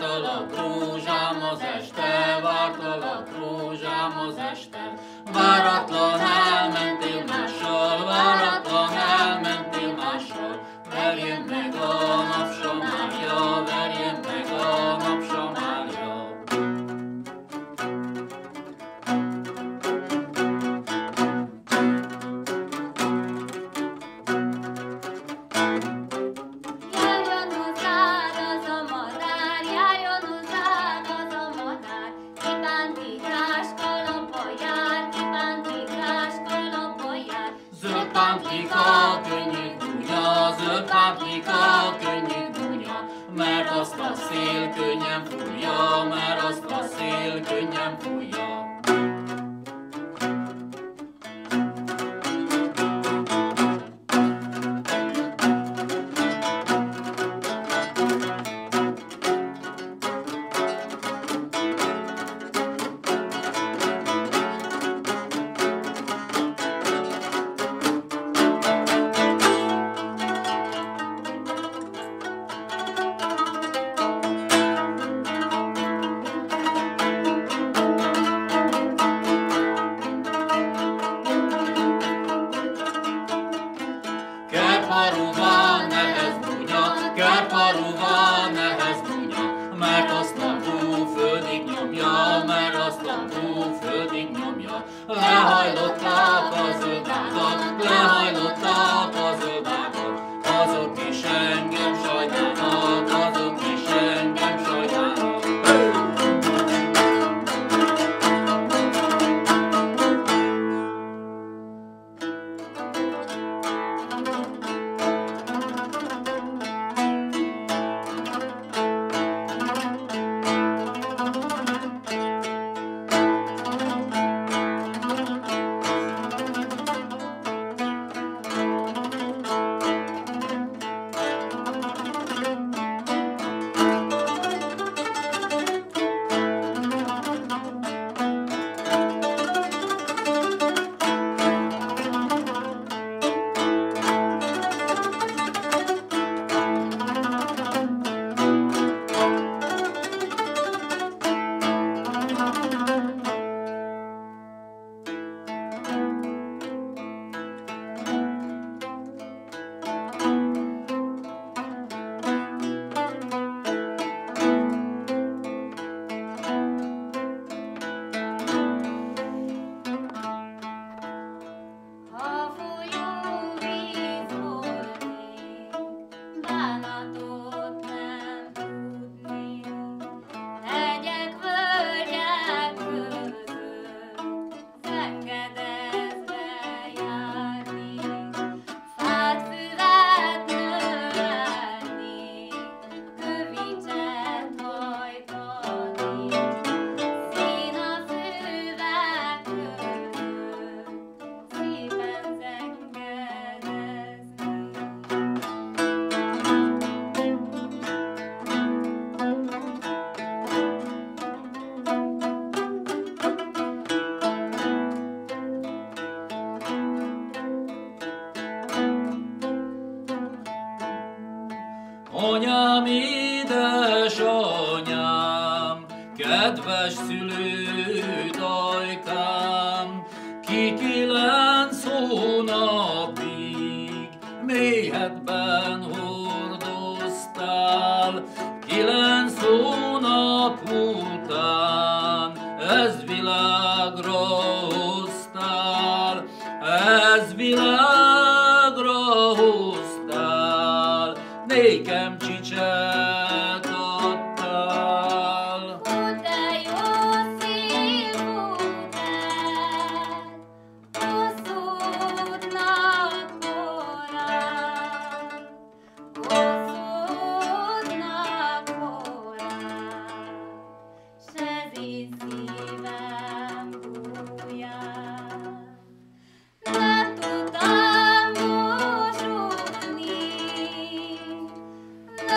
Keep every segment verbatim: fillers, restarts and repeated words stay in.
vártalak rózsám az este, vártalak rózsám az este. Váratlan elmentél mással, váratlan elmentél mással. Verjen meg a napsomárja, verjen meg a napsomárja. Zöld pántlika, könnyű gúnya, zöld pántlika, könnyű gúnya, mert azt a szél könnyen fújja, mert azt a szél könnyen fújja. Kertparuva nehez gúnya, kertparuva nehez gúnya, mert azt a bú földig nyomja, mert azt a bú földig nyomja. Lehajlották a zöld ágat, lehajlották a zöld ágat, azok is engem sajnálnak, azok is engem sajnálnak. Anyám, édesanyám, kedves szülődajkám, ki kilenc hónapig méhedben hordoztál, kilenc hónap után ez világra hoztál, ez világra hoztál, nékem csicset adtál. Ó, de jó szív volt el, hosszúdnak korán, hosszúdnak korán, s ez így szívem bújjál. Nem tudtam mosódni,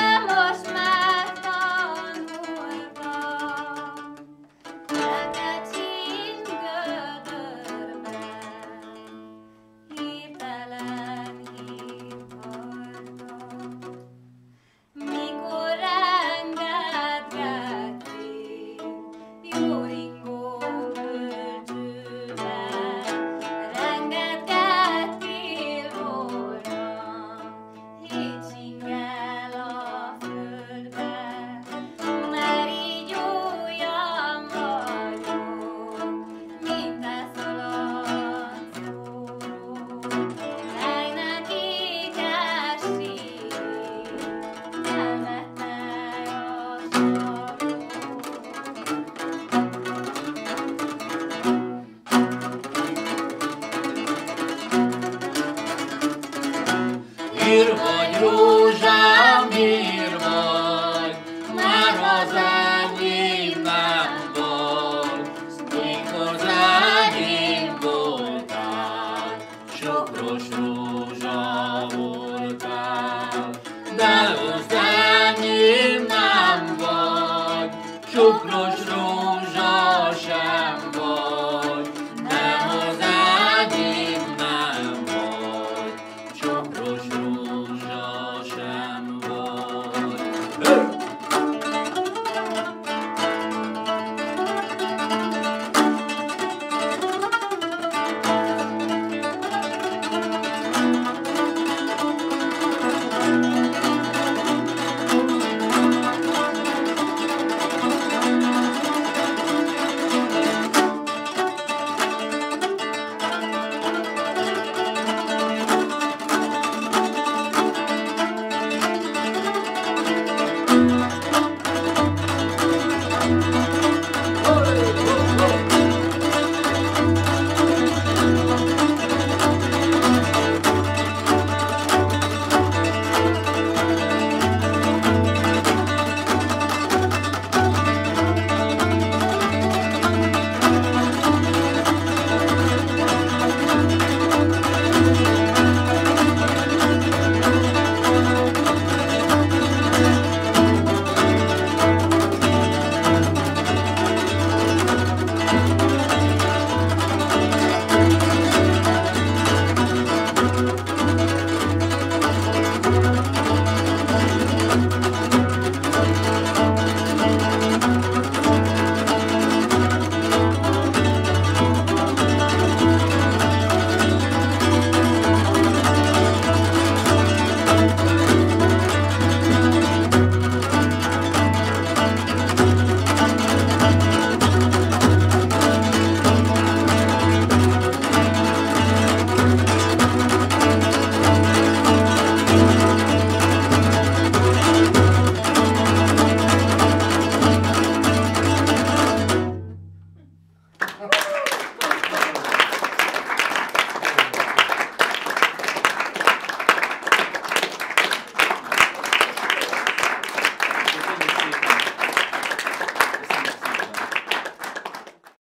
Mir vagy, rózsám, mir vagy, már az enyém nem volt, mikor az enyém voltál, sokros rózsám.